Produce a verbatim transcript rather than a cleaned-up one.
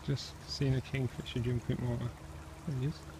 just seen a kingfisher jump in water. There he is.